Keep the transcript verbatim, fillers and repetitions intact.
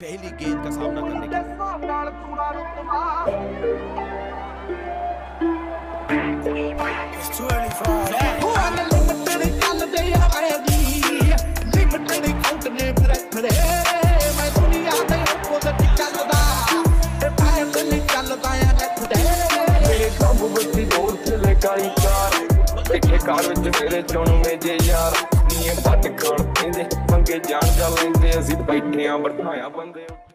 पहली गेंद का सामना करने के कार विच मेरे चुनवे जे यार नीए बट खाण पेंदे पंगे जान जा लेंदे असीं बैठे आ बिठाया बंदे।